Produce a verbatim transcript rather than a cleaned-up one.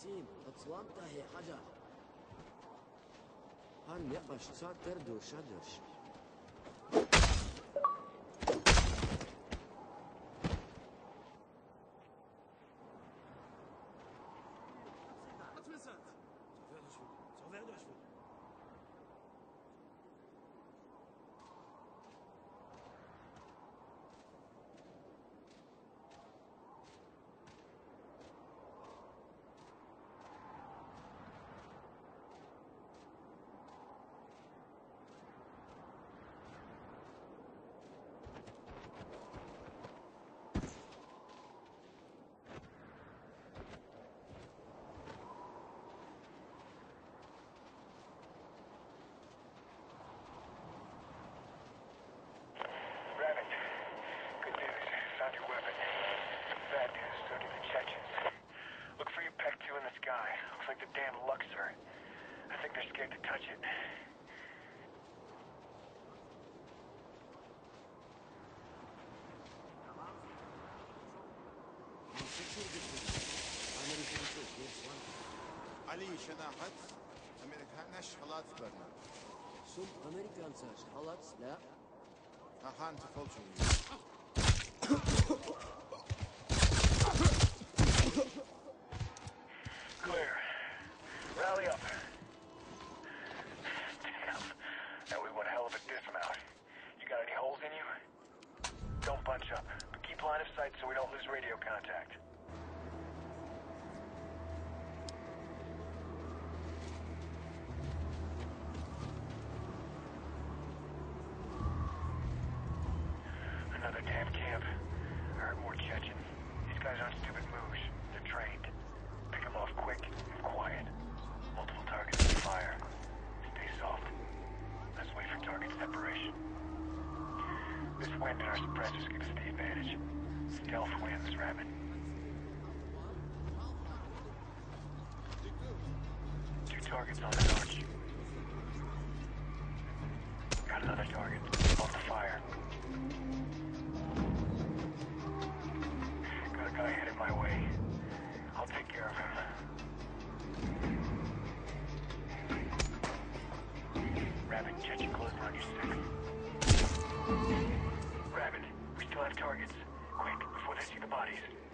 وسيم اتصلمت هي حجر هان يقش صار تردو شدرش علي شناحت أمريكانش خلاص برنا سوم أمريكان ساش خلاص لا أخان تفولشوا Clear. Rally up. Damn. That was one hell of a dismount. You got any holes in you? Don't bunch up, but keep line of sight so we don't lose radio contact. Another damn camp. I heard more Chechen. These guys aren't stupid moves. They're trained. Pick them off quick and quiet. Multiple targets to fire. Stay soft. Let's wait for target separation. This wind and our suppressors give us the advantage. Stealth wins, Rabbit. Two targets on the arch. Got another target. Off the fire. Got a guy headed my way. I'll take care of him. Rabbit, Chechen closing on your six. Rabbit, we still have targets. Quick, before they see the bodies.